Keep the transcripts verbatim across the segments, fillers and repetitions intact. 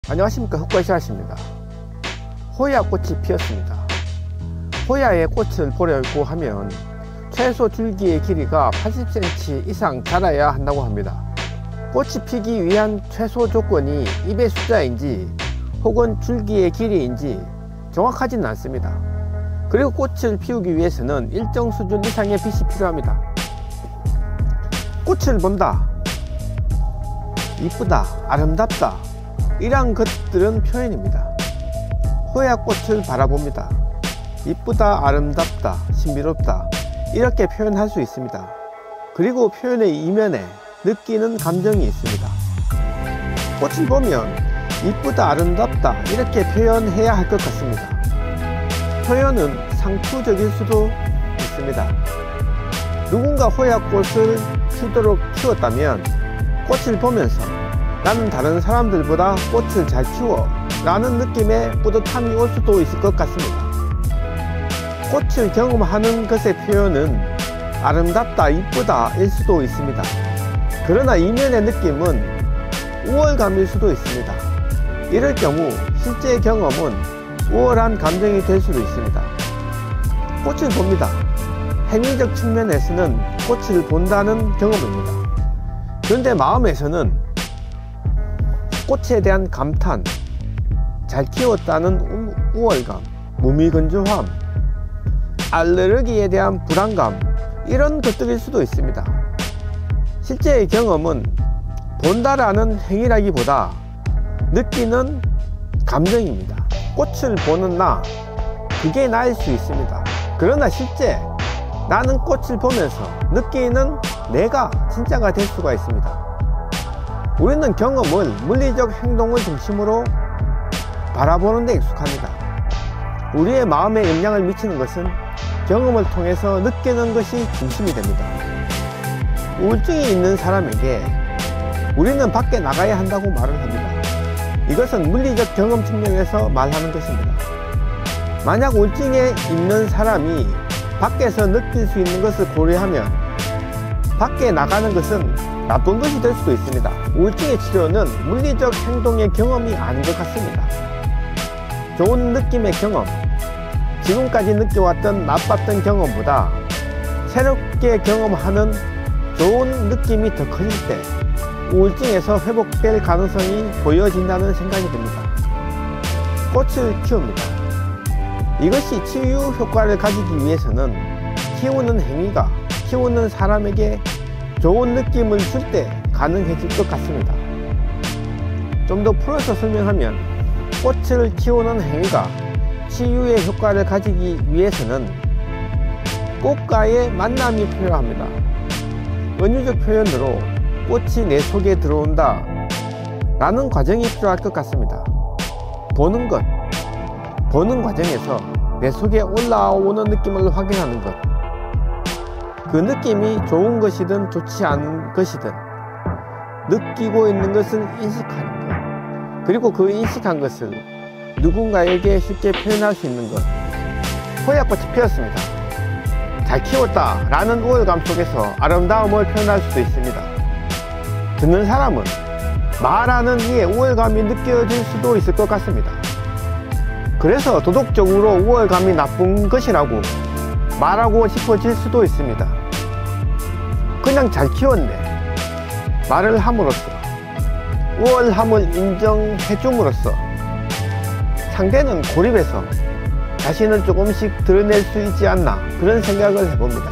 안녕하십니까, 흑과시아씨입니다. 호야 꽃이 피었습니다. 호야의 꽃을 보려고 하면 최소 줄기의 길이가 팔십 센티미터 이상 자라야 한다고 합니다. 꽃이 피기 위한 최소 조건이 잎의 숫자인지 혹은 줄기의 길이인지 정확하지는 않습니다. 그리고 꽃을 피우기 위해서는 일정 수준 이상의 빛이 필요합니다. 꽃을 본다, 이쁘다, 아름답다, 이러한 것들은 표현입니다. 호야꽃을 바라봅니다. 이쁘다, 아름답다, 신비롭다, 이렇게 표현할 수 있습니다. 그리고 표현의 이면에 느끼는 감정이 있습니다. 꽃을 보면 이쁘다, 아름답다 이렇게 표현해야 할 것 같습니다. 표현은 상투적일 수도 있습니다. 누군가 호야꽃을 피도록 키웠다면 꽃을 보면서 나는 다른 사람들보다 꽃을 잘 키워 라는 느낌의 뿌듯함이 올 수도 있을 것 같습니다. 꽃을 경험하는 것의 표현은 아름답다, 이쁘다 일 수도 있습니다. 그러나 이면의 느낌은 우월감일 수도 있습니다. 이럴 경우 실제 경험은 우월한 감정이 될 수도 있습니다. 꽃을 봅니다. 행위적 측면에서는 꽃을 본다는 경험입니다. 그런데 마음에서는 꽃에 대한 감탄, 잘 키웠다는 우월감, 무미건조함, 알레르기에 대한 불안감, 이런 것들일 수도 있습니다. 실제의 경험은 본다라는 행위라기보다 느끼는 감정입니다. 꽃을 보는 나, 그게 나일 수 있습니다. 그러나 실제 나는 꽃을 보면서 느끼는 내가 진짜가 될 수가 있습니다. 우리는 경험을 물리적 행동을 중심으로 바라보는 데 익숙합니다. 우리의 마음에 영향을 미치는 것은 경험을 통해서 느끼는 것이 중심이 됩니다. 우울증이 있는 사람에게 우리는 밖에 나가야 한다고 말을 합니다. 이것은 물리적 경험 측면에서 말하는 것입니다. 만약 우울증에 있는 사람이 밖에서 느낄 수 있는 것을 고려하면 밖에 나가는 것은 나쁜 것이 될 수도 있습니다. 우울증의 치료는 물리적 행동의 경험이 아닌 것 같습니다. 좋은 느낌의 경험, 지금까지 느껴왔던 나빴던 경험보다 새롭게 경험하는 좋은 느낌이 더 커질 때 우울증에서 회복될 가능성이 보여진다는 생각이 듭니다. 꽃을 키웁니다. 이것이 치유 효과를 가지기 위해서는 키우는 행위가 키우는 사람에게 좋은 느낌을 줄 때 가능해질 것 같습니다. 좀 더 풀어서 설명하면 꽃을 키우는 행위가 치유의 효과를 가지기 위해서는 꽃과의 만남이 필요합니다. 은유적 표현으로 꽃이 내 속에 들어온다 라는 과정이 필요할 것 같습니다. 보는 것, 보는 과정에서 내 속에 올라오는 느낌을 확인하는 것, 그 느낌이 좋은 것이든 좋지 않은 것이든 느끼고 있는 것을 인식하는 것, 그리고 그 인식한 것을 누군가에게 쉽게 표현할 수 있는 것. 호야꽃이 피었습니다. 잘 키웠다 라는 우월감 속에서 아름다움을 표현할 수도 있습니다. 듣는 사람은 말하는 이에 우월감이 느껴질 수도 있을 것 같습니다. 그래서 도덕적으로 우월감이 나쁜 것이라고 말하고 싶어질 수도 있습니다. 그냥 잘 키웠네 말을 함으로써 우월함을 인정해 줌으로써 상대는 고립해서 자신을 조금씩 드러낼 수 있지 않나, 그런 생각을 해봅니다.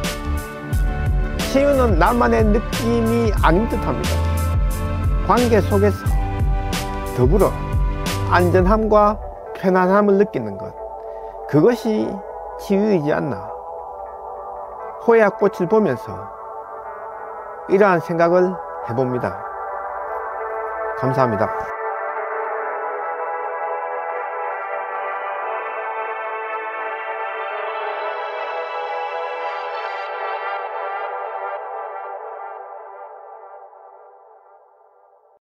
치유는 나만의 느낌이 아닌 듯 합니다. 관계 속에서 더불어 안전함과 편안함을 느끼는 것, 그것이 치유이지 않나. 호야꽃을 보면서 이러한 생각을 해봅니다. 감사합니다.